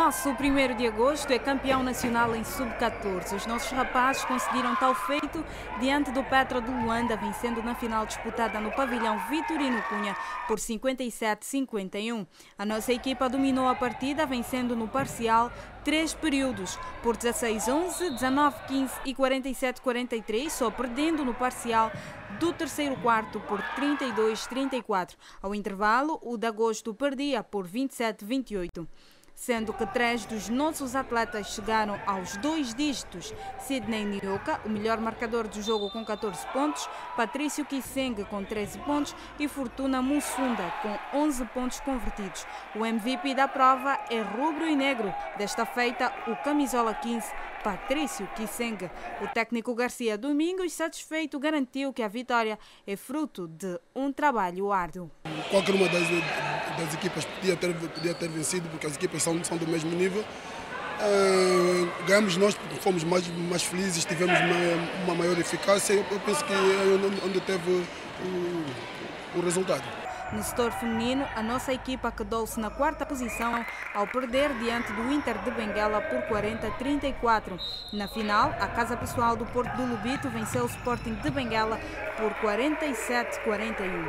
nosso 1º de agosto é campeão nacional em sub-14. Os nossos rapazes conseguiram tal feito diante do Petra de Luanda, vencendo na final disputada no pavilhão Vitorino Cunha por 57-51. A nossa equipa dominou a partida, vencendo no parcial 3 períodos por 16-11, 19-15 e 47-43, só perdendo no parcial do terceiro quarto por 32-34. Ao intervalo, o de agosto perdia por 27-28. Sendo que 3 dos nossos atletas chegaram aos 2 dígitos. Sidney Nioka, o melhor marcador do jogo com 14 pontos, Patrício Kiseng com 13 pontos e Fortuna Mussunda com 11 pontos convertidos. O MVP da prova é rubro e negro, desta feita o camisola 15, Patrício Kiseng. O técnico Garcia Domingos, satisfeito, garantiu que a vitória é fruto de um trabalho árduo. Qualquer uma das equipas podia ter vencido, porque as equipas são do mesmo nível. Ganhamos nós porque fomos mais felizes, tivemos uma maior eficácia. Eu penso que é onde teve o resultado. No setor feminino, a nossa equipa quedou-se na 4ª posição ao perder diante do Inter de Benguela por 40-34. Na final, a Casa Pessoal do Porto do Lobito venceu o Sporting de Benguela por 47-41.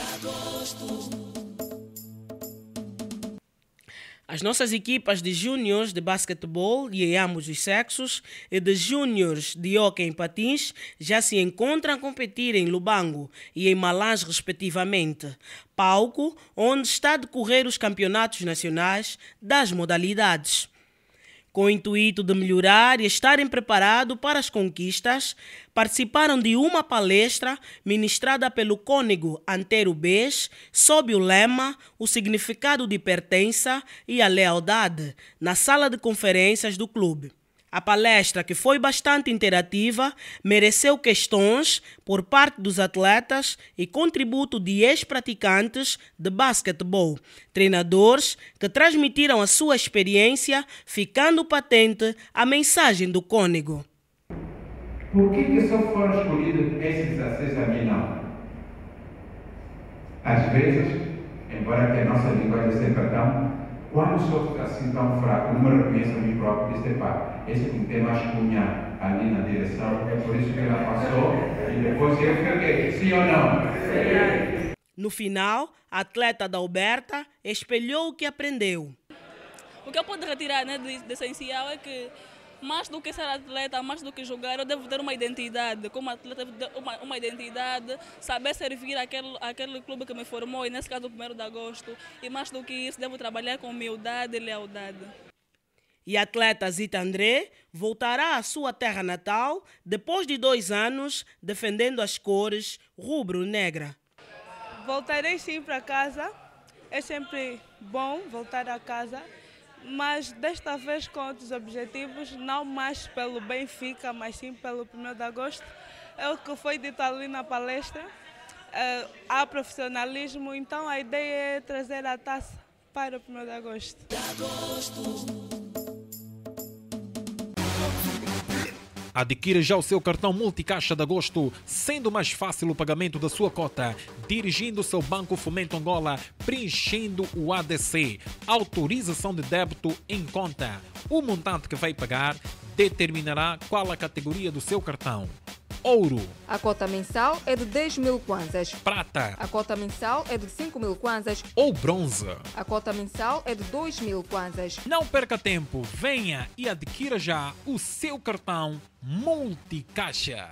As nossas equipas de júniores de basquetebol em ambos os sexos e de júniores de hóquei em patins já se encontram a competir em Lubango e em Malange, respectivamente, palco onde está a decorrer os campeonatos nacionais das modalidades. Com o intuito de melhorar e estarem preparados para as conquistas, participaram de uma palestra ministrada pelo cônego Antero Bes sob o lema O significado de pertença e a lealdade, na sala de conferências do clube. A palestra, que foi bastante interativa, mereceu questões por parte dos atletas e contributo de ex-praticantes de basquetebol, treinadores que transmitiram a sua experiência, ficando patente a mensagem do cônego. Por que só foram escolhidos esses 16 a mim não? Às vezes, embora que a nossa linguagem seja perdão, quando sou assim tão fraco, não me reconheço a mim próprio, disse, pá, esse que tem mais cunha ali na direção, é por isso que ela passou, e depois eu fiquei, sim ou não? Sim. No final, a atleta da Alberta espelhou o que aprendeu. O que eu posso retirar, né, de essencial é que, mais do que ser atleta, mais do que jogar, eu devo ter uma identidade. Como atleta, devo ter uma identidade, saber servir aquele clube que me formou, e nesse caso o 1º de agosto. E mais do que isso, devo trabalhar com humildade e lealdade. E a atleta Zita André voltará à sua terra natal depois de 2 anos defendendo as cores rubro-negra. Voltarei sim para casa. É sempre bom voltar a casa. Mas desta vez com outros objetivos, não mais pelo Benfica, mas sim pelo 1º de agosto. É o que foi dito ali na palestra. Há profissionalismo, então a ideia é trazer a taça para o 1º de agosto. Adquira já o seu cartão Multicaixa de Agosto, sendo mais fácil o pagamento da sua cota, dirigindo-se ao Banco Fomento Angola, preenchendo o ADC, autorização de débito em conta. O montante que vai pagar determinará qual a categoria do seu cartão. Ouro. A cota mensal é de 10.000 kwanzas. Prata. A cota mensal é de 5.000 kwanzas. Ou bronze. A cota mensal é de 2.000 kwanzas. Não perca tempo, venha e adquira já o seu cartão Multicaixa.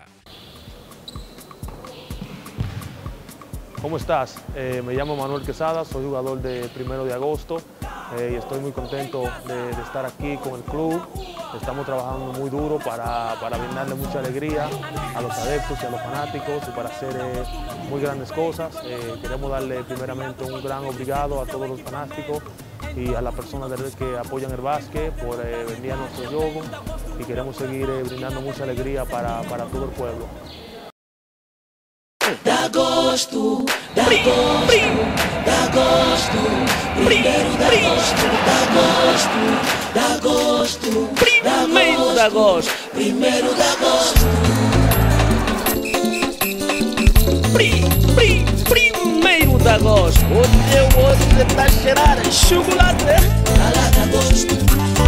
¿Cómo estás? Me llamo Manuel Quesada, soy jugador de 1º de agosto y estoy muy contento de estar aquí con el club. Estamos trabajando muy duro para brindarle mucha alegría a los adeptos y a los fanáticos y para hacer muy grandes cosas. Queremos darle primeramente un gran obrigado a todos los fanáticos y a las personas que apoyan el básquet por venir a nuestro juego y queremos seguir brindando mucha alegría para todo el pueblo. De agosto, de agosto, de agosto, 1º de agosto, de agosto, de agosto, 1º de agosto. 1º de agosto, hoje está a cheirar chocolate. Cala de agosto.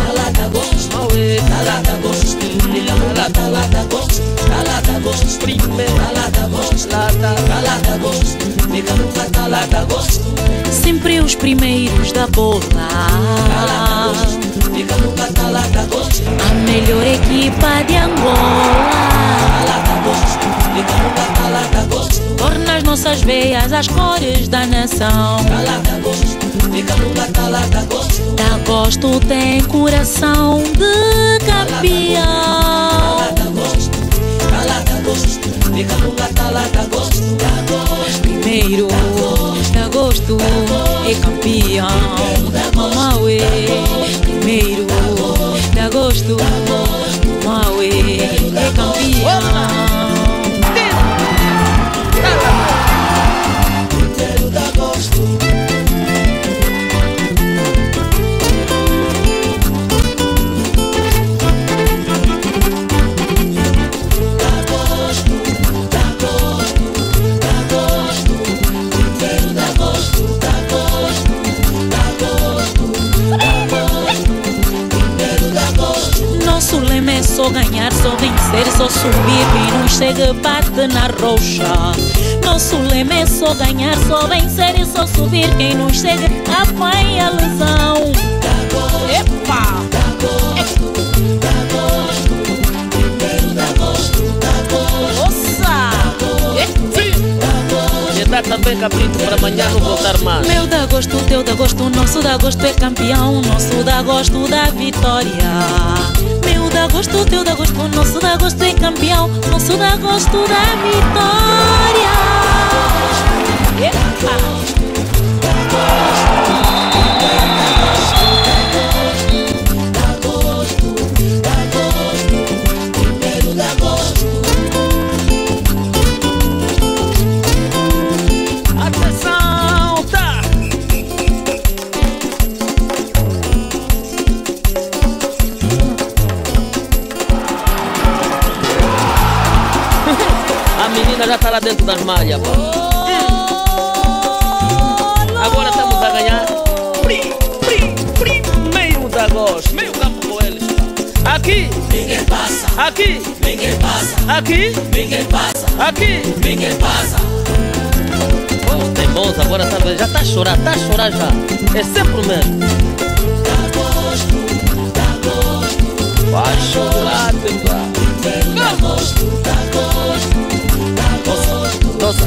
primeiro. Calada gosto, calada gosto. Fica nunca calada gosto. Sempre os primeiros da bola. Calada gosto, fica nunca calada gosto. A melhor equipa de Angola. Calada gosto, fica nunca calada gosto. Torna as nossas veias as cores da nação. Calada gosto, fica nunca calada gosto. Da gosto tem coração de campeão. Calada gosto, fica nunca calada gosto. Primeiro de agosto é campeão. Mamauê. Primeiro de agosto, Mamauê é campeão. Primeiro de agosto. Nosso lema é só ganhar, só vencer, só subir. Quem não chega bate na rocha. Nosso lema é só ganhar, só vencer e só subir. Quem não chega apanha a lesão. Epa! Dá também cabrito para amanhã não voltar mais. Meu de agosto, teu de agosto, nosso de agosto é campeão. Nosso de agosto da vitória. Meu de agosto, teu de agosto, nosso de agosto é campeão. Nosso de agosto da vitória. Epa! Já está lá dentro das malhas. Agora estamos a ganhar. Primeiro de agosto. Meio campo com eles. Aqui. Ninguém passa. Aqui. Ninguém passa. Aqui. Ninguém passa. Aqui. Ninguém passa. Oh, teimoso, agora tá, já está a chorar já. É sempre o mesmo. Vai chorar, pessoal. Doce.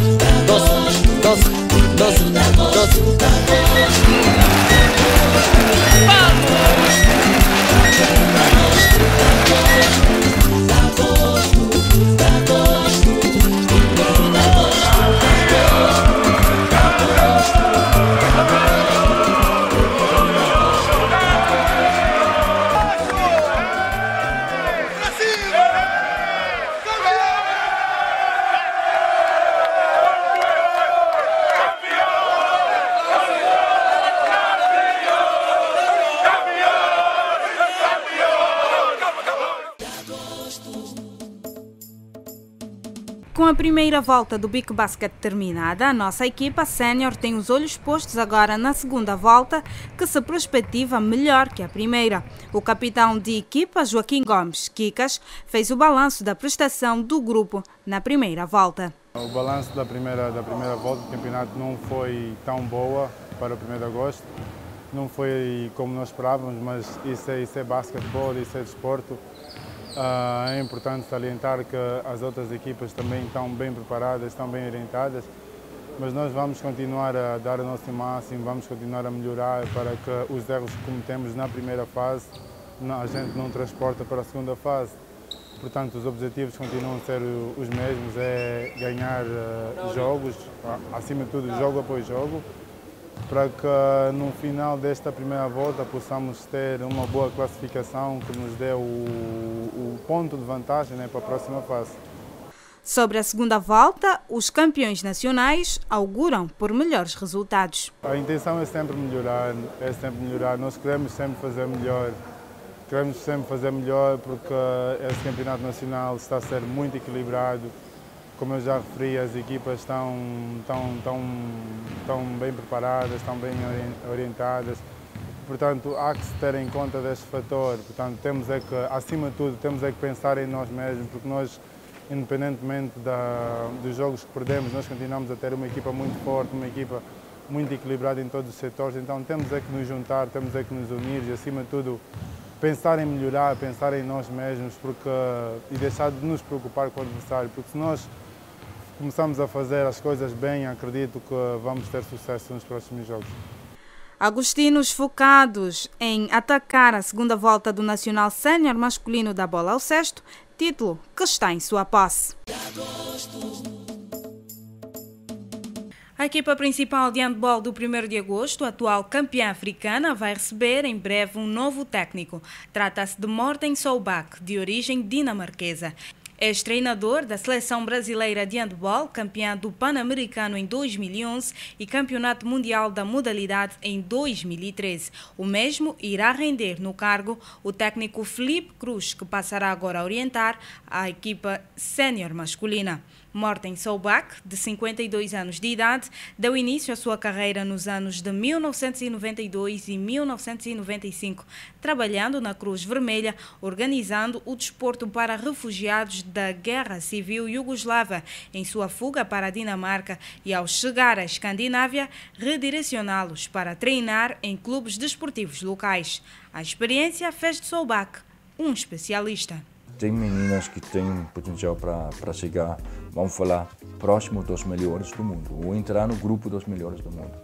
Com a primeira volta do Big Basket terminada, a nossa equipa sénior tem os olhos postos agora na segunda volta, que se perspectiva melhor que a primeira. O capitão de equipa, Joaquim Gomes Kikas, fez o balanço da prestação do grupo na primeira volta. O balanço da primeira volta do campeonato não foi tão boa para o 1º de agosto. Não foi como nós esperávamos, mas isso é basquetebol, isso é desporto. É importante salientar que as outras equipas também estão bem preparadas, estão bem orientadas, mas nós vamos continuar a dar o nosso máximo, vamos continuar a melhorar para que os erros que cometemos na primeira fase a gente não transporta para a segunda fase. Portanto, os objetivos continuam a ser os mesmos, é ganhar jogos, acima de tudo jogo após jogo, para que no final desta primeira volta possamos ter uma boa classificação que nos dê o ponto de vantagem, né, para a próxima fase. Sobre a segunda volta, os campeões nacionais auguram por melhores resultados. A intenção é sempre melhorar, Nós queremos sempre fazer melhor. Queremos sempre fazer melhor porque esse campeonato nacional está a ser muito equilibrado. Como eu já referi, as equipas estão bem preparadas, estão bem orientadas. Portanto, há que se ter em conta deste fator. Portanto, acima de tudo, temos é que pensar em nós mesmos, porque nós independentemente dos jogos que perdemos, nós continuamos a ter uma equipa muito forte, uma equipa muito equilibrada em todos os setores, então temos é que nos juntar, temos é que nos unir e, acima de tudo, pensar em melhorar, pensar em nós mesmos e deixar de nos preocupar com o adversário, porque se nós começamos a fazer as coisas bem, acredito que vamos ter sucesso nos próximos jogos. Agostinos focados em atacar a segunda volta do Nacional Sénior masculino da bola ao cesto, título que está em sua posse. A equipa principal de handball do 1º de agosto, atual campeã africana, vai receber em breve um novo técnico. Trata-se de Morten Solbakk, de origem dinamarquesa. Ex-treinador da Seleção Brasileira de Handball, campeã do Pan-Americano em 2011 e Campeonato Mundial da modalidade em 2013. O mesmo irá render no cargo o técnico Felipe Cruz, que passará agora a orientar a equipa sénior masculina. Morten Solbakk, de 52 anos de idade, deu início à sua carreira nos anos de 1992 e 1995, trabalhando na Cruz Vermelha, organizando o desporto para refugiados da Guerra Civil Iugoslava em sua fuga para a Dinamarca e, ao chegar à Escandinávia, redirecioná-los para treinar em clubes desportivos locais. A experiência fez de Solbakk um especialista. Tem meninas que têm potencial para chegar, vamos falar, próximo dos melhores do mundo, ou entrar no grupo dos melhores do mundo.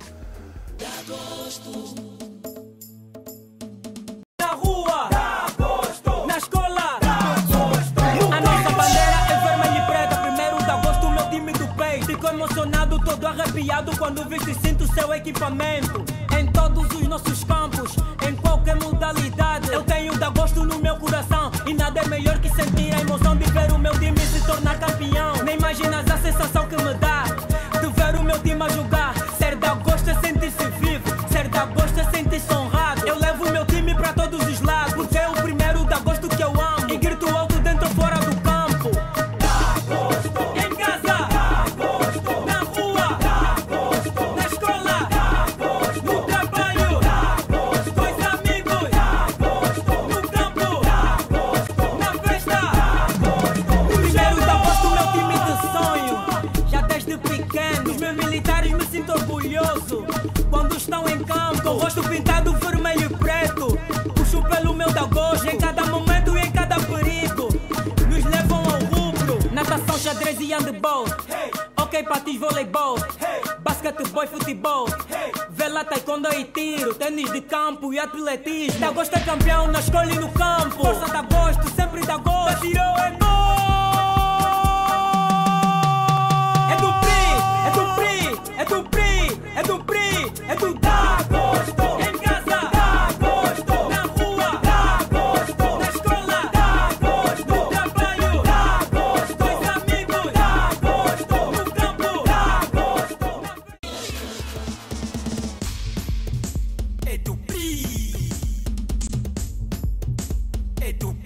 Na rua, na escola, a nossa bandeira é vermelha e preta. 1º de agosto, o meu time do peito. Fico emocionado, todo arrepiado quando visto e sinto o seu equipamento. Em todos os nossos campos, em qualquer modalidade, eu tenho de agosto no meu coração. E nada é melhor que sentir a emoção de ver o meu time se tornar campeão. Nem imaginas a sensação que me dá de ver o meu time a jogar. Ser de agosto é sentir-se vivo, ser de agosto é sentir-se honrado. Eu levo o meu time para todos os lados, porque é o 1º de agosto que eu amo. E grito alto dentro ou fora do campo. Em casa, na rua, na escola, no trabalho, com os amigos, no campo, na festa. 1º de agosto, meu time de sonho. Já desde pequeno, os meus militares me sinto orgulhoso quando estão em campo, com o rosto pintado vermelho e preto. Puxo pelo meu de agosto, em cada momento e em cada perigo. Nos levam ao rubro, natação, xadrez e handball. Ok, patins, voleibol, basquetebol e futebol, vela, taekwondo e tiro, tênis de campo e atletismo. De agosto é campeão na escola e no campo. Força de agosto, sempre de agosto. Tirou é gol. É do PRI, é do PRI, é do PRI, é do PRI, é do agosto. Em casa, agosto, na rua, agosto, na escola, agosto, no trabalho, agosto, com os amigos, agosto, no campo, agosto. É do PRI, é do